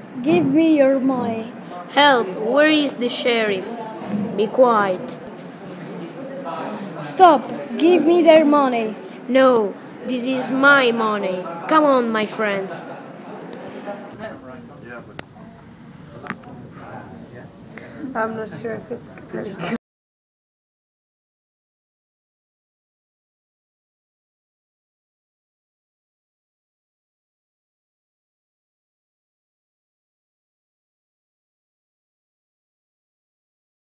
Give me your money. Help! Where is the sheriff? Be quiet. Stop! Give me their money. No, this is my money. Come on, my friends. I'm not sure if it's